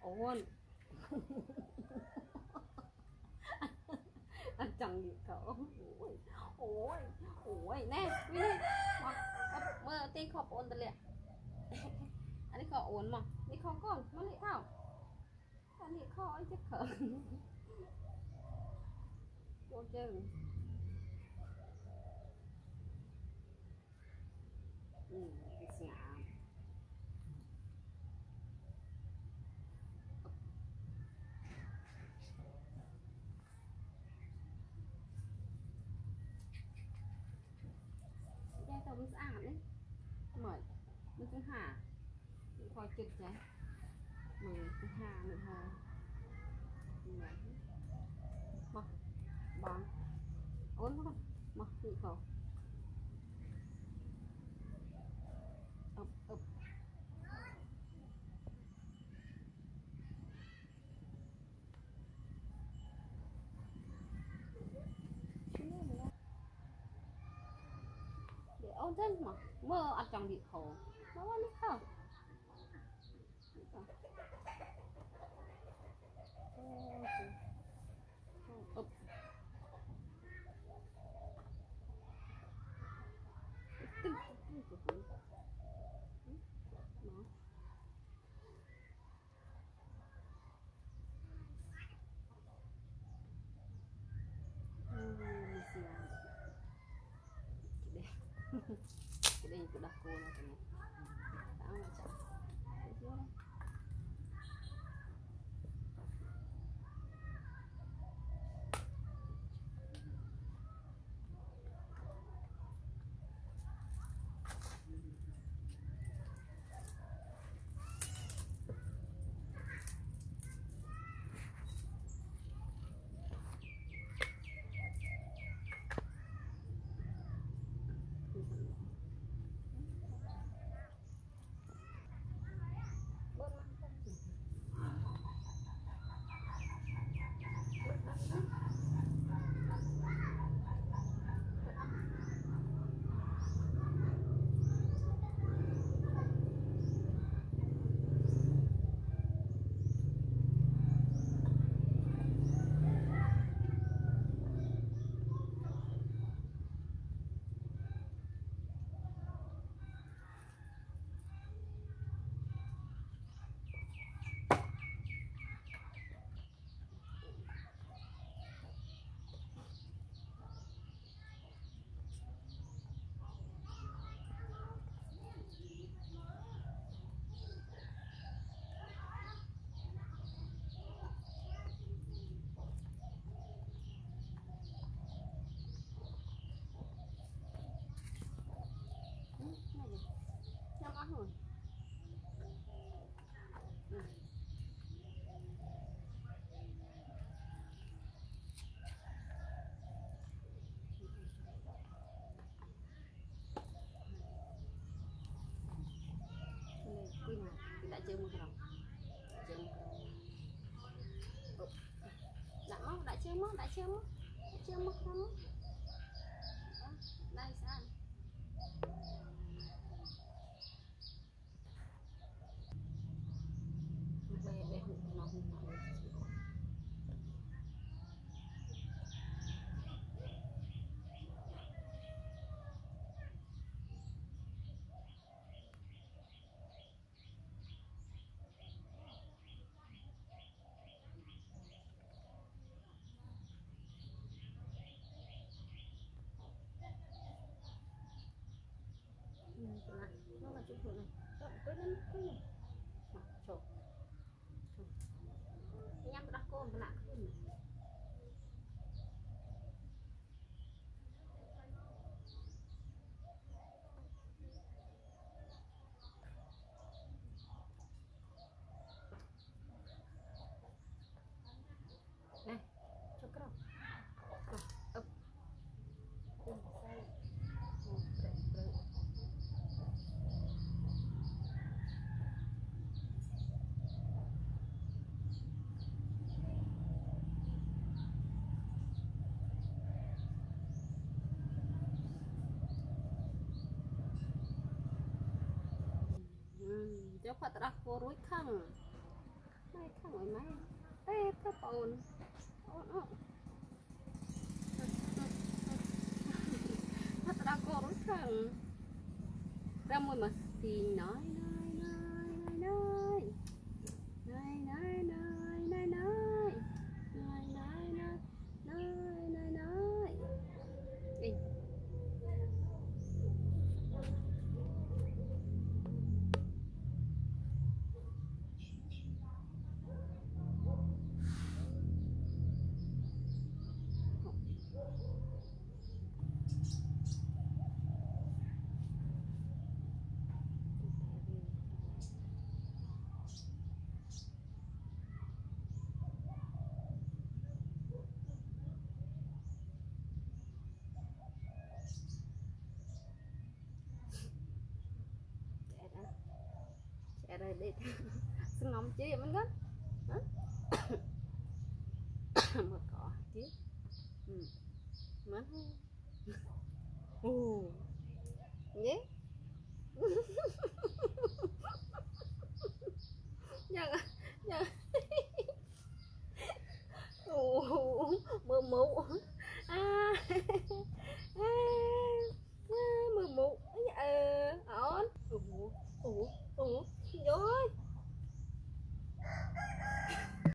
ổn anh chẳng gì cỡ ôi ôi ôi nè mơ tên khóc ổn lẹ anh ấy khóc ổn mà đi không con nó lại thảo anh ấy khó ấy chết khở vô chừng cái ngã đây tao muốn ăn đấy mời mình cứ hà mình coi chừng đấy mình cứ hà mình hà mà bằng ổn không mà tự khẩu ập ập để ôn chân mà mơ ăn trong địa khổ nó ăn không ập cái đây của đặc cô này cái này đã mà chả thấy chưa đâu nhắm ác rồi đã chơi một đồng đã chơi mất không đây sao bé hụt nó hụt nó là chụp này tới đến cái này chụp nhắm đặt cô mà nặng này cho cái đâu ấp cho Phật ra cô rối khăng mai thằng ấy mai tê tê ồn ồn ồn thật là cô đối thằng ra môi mà thì nói Ê. Chạy đây đi ngóng chứ mình gấp một cỏ chứ mất ồ nhé dạ dạ